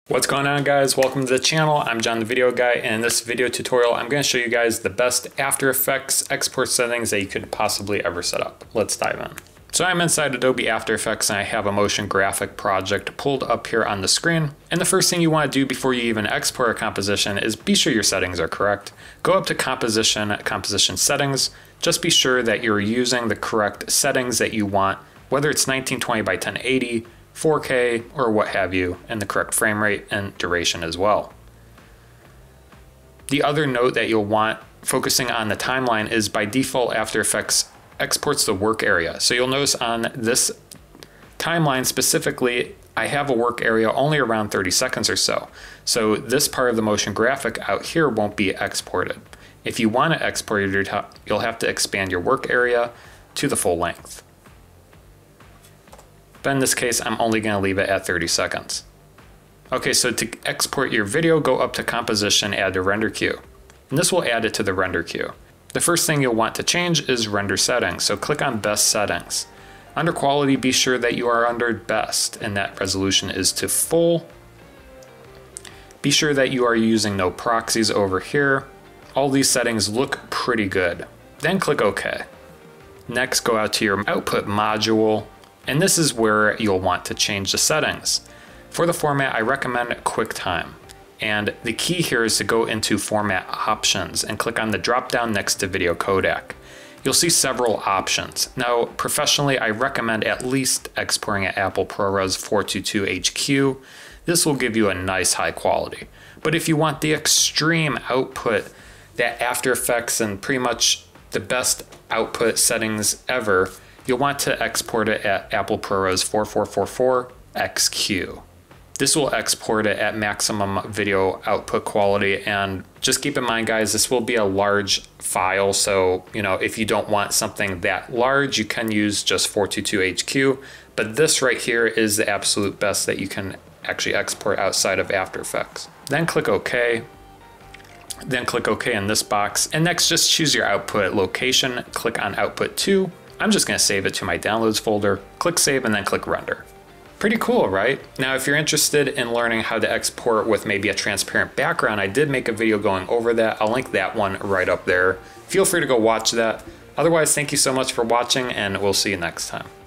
What's going on, guys? Welcome to the channel. I'm John the Video Guy, and in this video tutorial I'm going to show you guys the best After Effects export settings that you could possibly ever set up. Let's dive in. So I'm inside Adobe After Effects and I have a motion graphic project pulled up here on the screen. And the first thing you want to do before you even export a composition is be sure your settings are correct. Go up to composition settings. Just be sure that you're using the correct settings that you want, whether it's 1920 by 1080, 4K, or what have you, and the correct frame rate and duration as well. The other note that you'll want focusing on the timeline is by default After Effects exports the work area. So you'll notice on this timeline specifically, I have a work area only around 30 seconds or so. So this part of the motion graphic out here won't be exported. If you want to export it, you'll have to expand your work area to the full length. But in this case, I'm only going to leave it at 30 seconds. Okay, so to export your video, go up to Composition, add to Render Queue. And this will add it to the render queue. The first thing you'll want to change is render settings, so click on Best Settings. Under Quality, be sure that you are under Best, and that resolution is to full. Be sure that you are using no proxies over here. All these settings look pretty good. Then click OK. Next, go out to your Output module, and this is where you'll want to change the settings. For the format, I recommend QuickTime. And the key here is to go into Format Options and click on the drop down next to Video Codec. You'll see several options. Now, professionally, I recommend at least exporting at Apple ProRes 422 HQ. This will give you a nice high quality. But if you want the extreme output that After Effects and pretty much the best output settings ever, you'll want to export it at Apple ProRes 4444 XQ. This will export it at maximum video output quality, and just keep in mind, guys, this will be a large file, so if you don't want something that large, you can use just 422 HQ, but this right here is the absolute best that you can actually export outside of After Effects. Then click OK. Then click OK in this box, and next just choose your output location, click on Output 2. I'm just going to save it to my Downloads folder, click Save, and then click Render. Pretty cool, right? Now, if you're interested in learning how to export with maybe a transparent background, I did make a video going over that. I'll link that one right up there. Feel free to go watch that. Otherwise, thank you so much for watching, and we'll see you next time.